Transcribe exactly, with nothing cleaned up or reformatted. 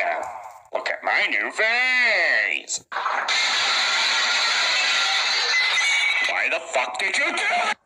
Look at my new vase! Why the fuck did you do it?